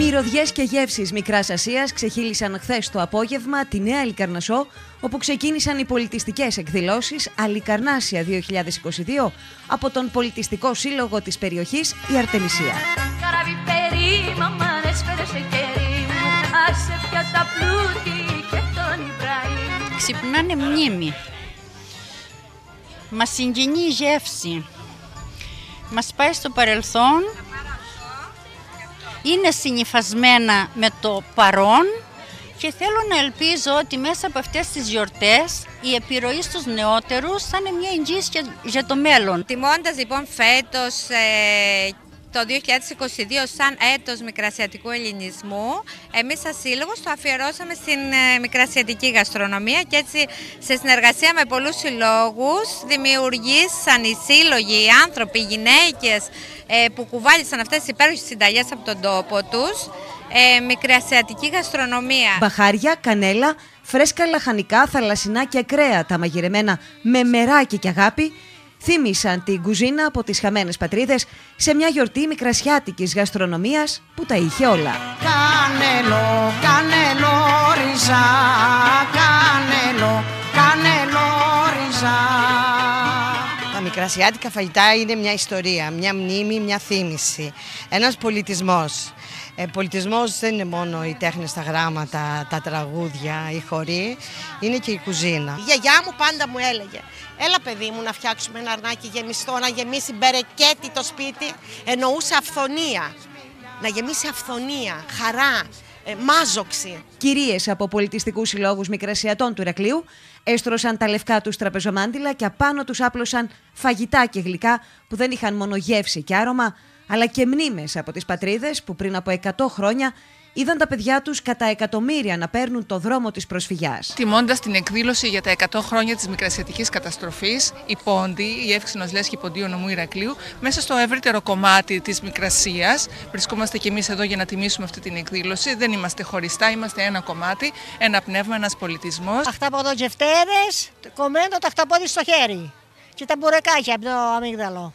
Μυρωδιές και γεύσεις Μικράς Ασίας ξεχύλισαν χθες το απόγευμα τη Νέα Αλικαρνασσό, όπου ξεκίνησαν οι πολιτιστικές εκδηλώσεις Αλικαρνάσια 2022 από τον Πολιτιστικό Σύλλογο της περιοχής, η Αρτεμισία. Ξυπνάνε μνήμη. Μας συγκινεί η γεύση. Μας πάει στο παρελθόν. Είναι συνυφασμένα με το παρόν και θέλω να ελπίζω ότι μέσα από αυτές τις γιορτές η επιρροή στους νεότερους θα είναι μια εγγύηση για το μέλλον. Τιμώντας λοιπόν φέτος το 2022 σαν έτος μικρασιατικού ελληνισμού, εμείς σαν σύλλογος το αφιερώσαμε στην μικρασιατική γαστρονομία και έτσι σε συνεργασία με πολλούς συλλόγους δημιουργήσαν οι σύλλογοι, οι άνθρωποι, οι γυναίκες που κουβάλισαν αυτές τις υπέροχες συνταγές από τον τόπο τους, μικρασιατική γαστρονομία. Μπαχάρια, κανέλα, φρέσκα λαχανικά, θαλασσινά και κρέατα μαγειρεμένα με μεράκι και αγάπη θύμισαν την κουζίνα από τις χαμένες πατρίδες σε μια γιορτή μικρασιάτικης γαστρονομίας που τα είχε όλα. Κανέλο, κανέλο, ριζά, κανέλο, κανέλο, ριζά. Τα μικρασιάτικα φαγητά είναι μια ιστορία, μια μνήμη, μια θύμηση, ένας πολιτισμός. Πολιτισμός δεν είναι μόνο οι τέχνες, τα γράμματα, τα τραγούδια, οι χοροί, είναι και η κουζίνα. Η γιαγιά μου πάντα μου έλεγε, έλα παιδί μου να φτιάξουμε ένα αρνάκι γεμιστό, να γεμίσει μπερεκέτι το σπίτι. Εννοούσε αυθονία, να γεμίσει αυθονία, χαρά, μάζοξη. Κυρίες από πολιτιστικούς συλλόγους μικρασιατών του Ηρακλείου έστρωσαν τα λευκά τους τραπεζομάντιλα και απάνω τους άπλωσαν φαγητά και γλυκά που δεν είχαν μόνο γεύση και άρωμα, αλλά και μνήμες από τις πατρίδες που πριν από 100 χρόνια είδαν τα παιδιά τους κατά εκατομμύρια να παίρνουν το δρόμο της προσφυγιάς. Τιμώντας την εκδήλωση για τα 100 χρόνια της μικρασιατικής καταστροφής, η Πόντη, η Εύξηνος Λέσχη Ποντίου Νομού Ηρακλείου, μέσα στο ευρύτερο κομμάτι της μικρασίας, βρισκόμαστε και εμείς εδώ για να τιμήσουμε αυτή την εκδήλωση. Δεν είμαστε χωριστά, είμαστε ένα κομμάτι, ένα πνεύμα, ένας πολιτισμός. Αχταποδοτζευτέρες, κομμένο το αχταπόδι στο χέρι και τα μπουρεκάκια από το αμύγδαλο.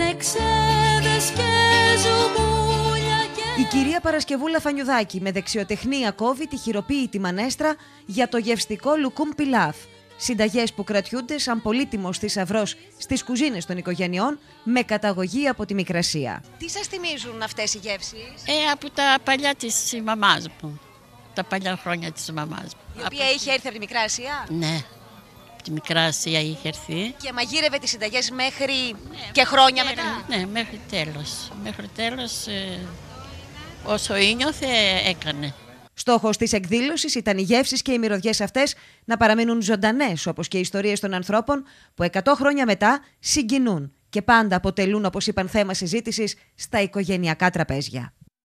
Η κυρία Παρασκευούλα Φανιουδάκη με δεξιοτεχνία κόβει τη χειροποίητη μανέστρα για το γευστικό λουκούμ πιλάφ. Συνταγές που κρατιούνται σαν πολύτιμος θησαυρός στις κουζίνες των οικογενειών με καταγωγή από τη Μικρασία. Τι σας θυμίζουν αυτές οι γεύσεις? Από τα παλιά της μαμάς μου. Τα παλιά χρόνια της μαμάς μου. Η οποία είχε έρθει από τη Μικρά Ασία. Ναι. Τη Μικρά Ασία είχε έρθει. Και μαγείρευε τις συνταγές μέχρι και χρόνια μετά. Ναι, μέχρι τέλος. Μέχρι τέλος, όσο ίνιωθε, έκανε. Στόχος της εκδήλωσης ήταν οι γεύσεις και οι μυρωδιές αυτές να παραμείνουν ζωντανές, όπως και οι ιστορίες των ανθρώπων που 100 χρόνια μετά συγκινούν και πάντα αποτελούν, όπως είπαν, θέμα συζήτησης στα οικογενειακά τραπέζια.